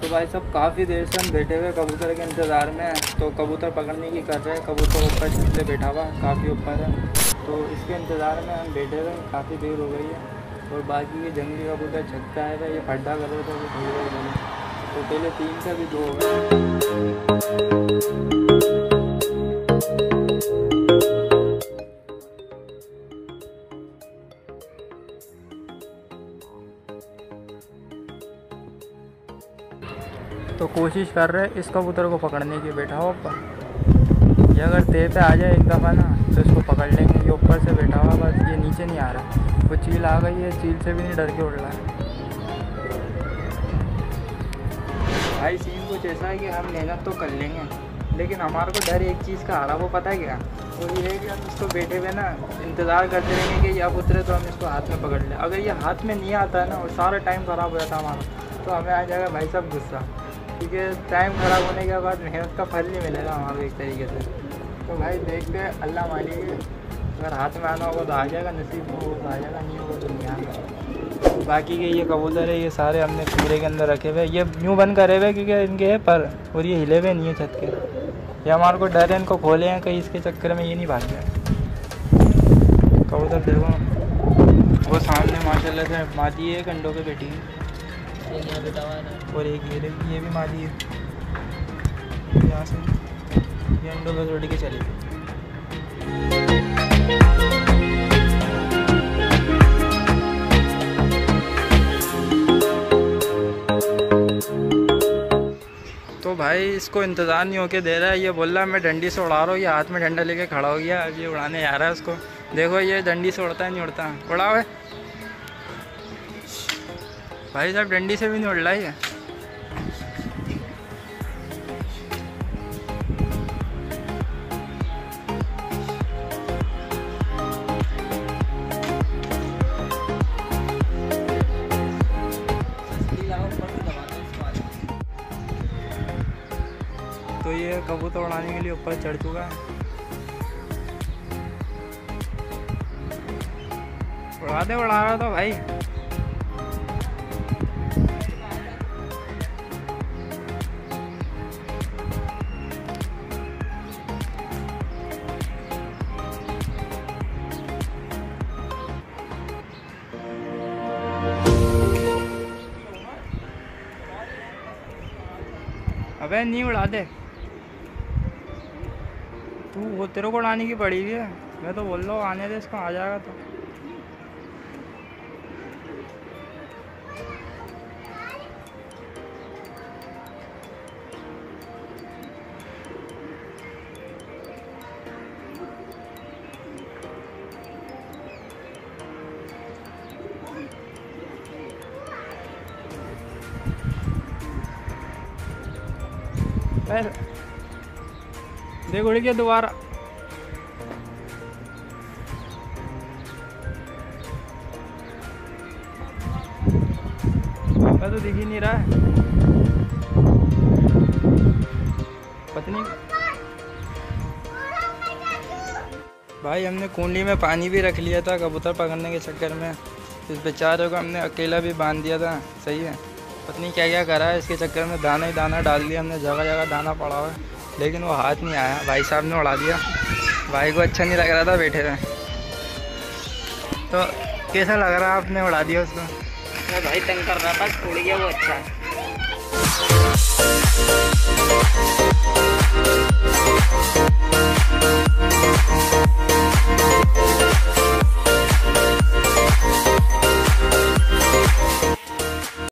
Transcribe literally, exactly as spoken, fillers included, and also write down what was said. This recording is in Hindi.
तो भाई सब काफ़ी देर से हम बैठे हुए कबूतर के इंतज़ार में हैं। तो कबूतर पकड़ने की कर रहे हैं, कबूतर ऊपर छत पे बैठा हुआ काफ़ी ऊपर है, तो इसके इंतज़ार में हम बैठे हुए काफ़ी देर हो गई है। और बाकी ये जंगली कबूतर छत पे आए हुए, ये फड्डा कर रहे थे वो थोड़ी देर पहले, तो पहले तीन से भी दो हो गए। तो कोशिश कर रहे हैं इस कबूतर को पकड़ने की, बैठा हुआ ऊपर। ये अगर तेज पे आ जाए एक दफ़ा ना तो इसको पकड़ लेंगे। ये ऊपर से बैठा हुआ, बस ये नीचे नहीं आ रहा। वो चील आ गई है, चील से भी नहीं डर के उड़ रहा है। भाई सीन कुछ ऐसा है कि हम मेहनत तो कर लेंगे, लेकिन हमारे को डर एक चीज़ का आ रहा, वो पता है क्या? वो ये है कि हम इसको बैठे हुए ना इंतज़ार करते रहेंगे कि ये अब उतरे तो हम इसको हाथ में पकड़ लें। अगर ये हाथ में नहीं आता है ना और सारा टाइम ख़राब हो जाता है हमारा, तो हमें आ जाएगा भाई साहब गुस्सा, ठीक है। टाइम ख़राब होने के बाद मेहनत का फल नहीं मिलेगा हमारे एक तरीके से। तो भाई देखते हैं, अल्लाह मालिक है, अगर हाथ में आना होगा तो आ जाएगा, नसीब में होगा तो आ जाएगा, नहीं होगा तो नहीं आएगा। बाकी के ये कबूतर है, ये सारे हमने कूड़े के अंदर रखे हुए, ये यूँ बंद करे हुए क्योंकि इनके है पर, और ये हिले हुए नहीं है छत के। ये हमारे को डर है इनको खोले हैं कहीं, इसके चक्कर में ये नहीं भाग गया। कबूतर देखो वो सामने माशाल्लाह से मादी है, कंडों पे बैठी है, और एक ये ये भी मादी है, यहाँ से ये अंडों पे जोड़ के चली गई। तो भाई इसको इंतज़ार नहीं होके दे रहा है, ये बोल रहा है मैं डंडी से उड़ा रहा हूँ। ये हाथ में डंडा लेके खड़ा हो गया, अब ये उड़ाने आ रहा है उसको। देखो ये डंडी से उड़ता है नहीं उड़ता, उड़ाओ है भाई साहब, डंडी से भी नहीं उड़ रहा है। तो ये कबूतर उड़ाने के लिए ऊपर चढ़ चुका है। उड़ा दे, उड़ा रहा था भाई। अबे नहीं उड़ा दे तू, वो तेरे को उड़ाने की पड़ी हुई है। मैं तो बोल रहा हूँ आने दे इसको, आ जाएगा तो। देख उड़ गया दोबारा। मैं तो दिख ही नहीं रहा है पत्नी। भाई हमने कुंडी में पानी भी रख लिया था कबूतर पकड़ने के चक्कर में, इस बेचारे को हमने अकेला भी बांध दिया था। सही है, पत्नी क्या क्या करा है इसके चक्कर में, दाना ही दाना डाल दिया हमने, जगह जगह दाना पड़ा हुआ है, लेकिन वो हाथ नहीं आया। भाई साहब ने उड़ा दिया, भाई को अच्छा नहीं लग रहा था बैठे हुए। तो कैसा लग रहा है आपने उड़ा दिया उसको? भाई तंग कर रहा था, छोड़ गया वो, अच्छा है।